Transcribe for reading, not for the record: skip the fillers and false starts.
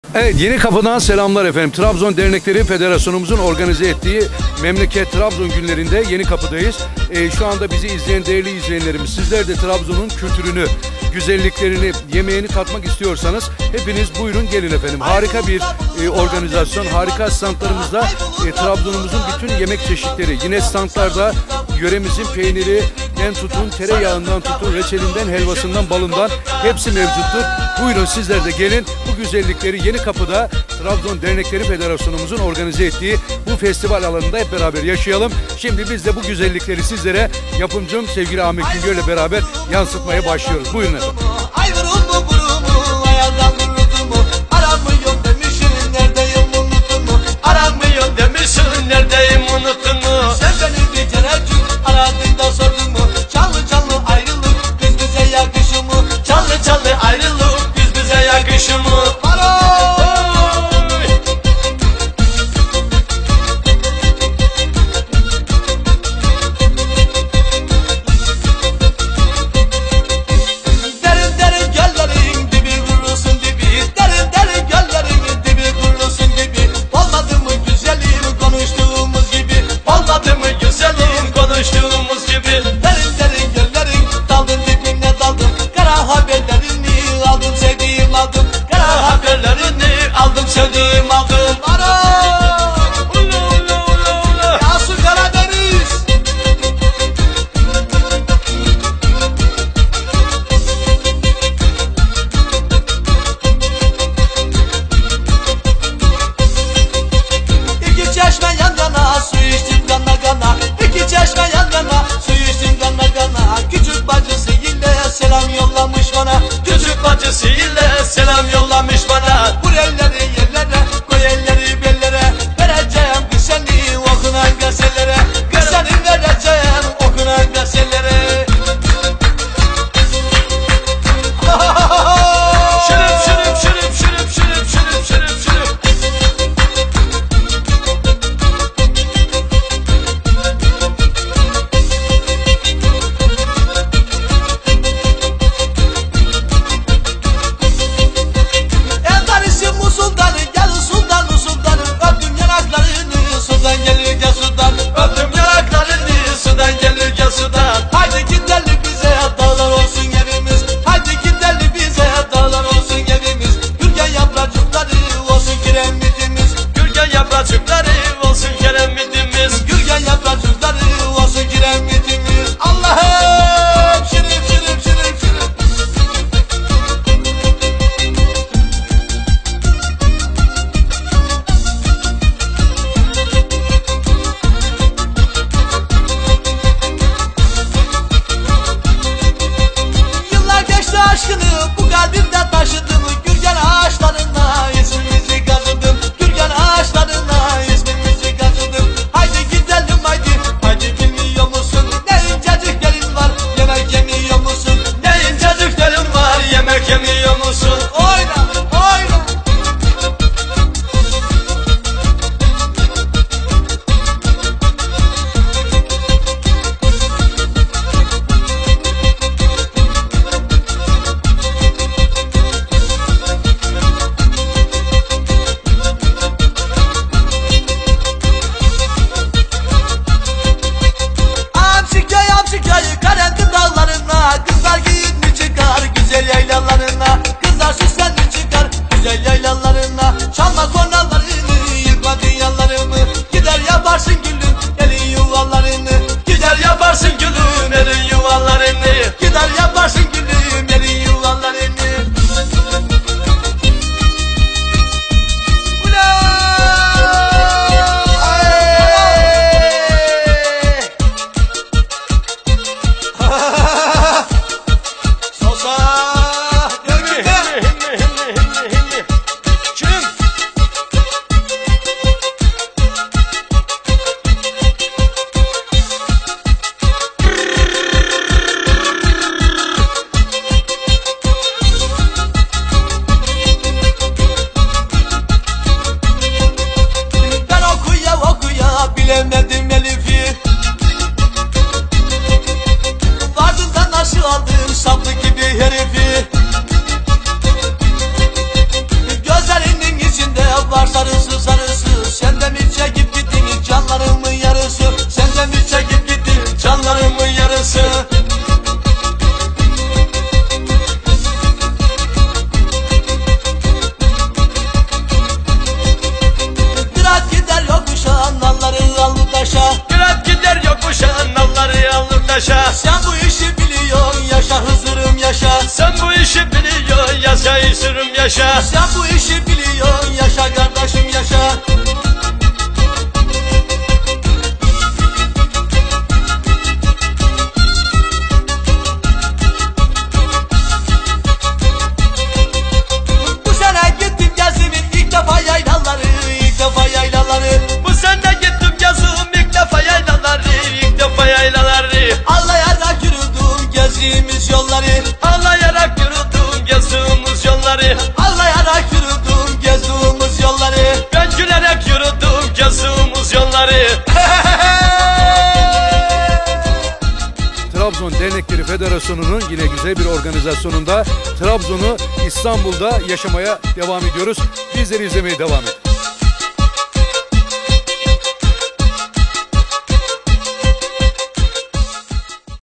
Evet, Yeni Kapı'dan selamlar efendim. Trabzon Dernekleri Federasyonumuzun organize ettiği Memleket Trabzon günlerinde Yeni Kapı'dayız. Şu anda bizi izleyen değerli izleyenlerimiz, sizler de Trabzon'un kültürünü, güzelliklerini, yemeğini tatmak istiyorsanız hepiniz buyurun gelin efendim. Harika bir organizasyon, harika standlarımızda Trabzon'umuzun bütün yemek çeşitleri, yine standlarda yöremizin peynirinden tutun, tereyağından tutun, reçelinden, helvasından, balından hepsi mevcuttur. Buyurun sizler de gelin, bu güzellikleri Yeni Kapı'da Trabzon Dernekleri Federasyonumuzun organize ettiği bu festival alanında hep beraber yaşayalım. Şimdi biz de bu güzellikleri sizlere yapımcım sevgili Ahmet Güngör ile beraber yansıtmaya başlıyoruz. Buyurun efendim. Neredeyim unuttun mu? Sen beni bir tereddüt aradığında sordun mu? Çallı çallı ayrılık biz bize yakışır mı? Çallı çallı ayrılık biz bize yakışır mı? Derin derin göllerin dibi vurursun dibi. Derin derin göllerin dibi vurursun dibi. Olmadı mı güzelim konuştuğumuz gibi? Olmadı mı güzelim konuştuğumuz gibi? Derin derin göllerin daldın dibine daldım. Kara haberlerini aldım sevdiğim aldım. Kara haberlerini aldım sevdiğim aldım. Ara! Ula ula ula ula! Yasu Karadeniz! İki çeşme yan yana su içtim gana gana. İki çeşme yan yana su içtim gana gana. Küçük bacısı ile selam yollamış bana. Küçük bacısı ile selam yollamış bana. Vur elleri yerlere, koy elleri bellere. Vereceğim güzelliği okunan gazetelere. Güzelliği vereceğim okunan gazetelere. Şırıp şırıp şırıp şırıp şırıp şırıp şırıp şırıp. Endarisi musuldanı gel sultanı sultanı. Öptüm yanaklarını sultan gelir gel sultan. Öptüm Dernekleri Federasyonu'nun yine güzel bir organizasyonunda Trabzon'u İstanbul'da yaşamaya devam ediyoruz. Bizleri izlemeye devam edin.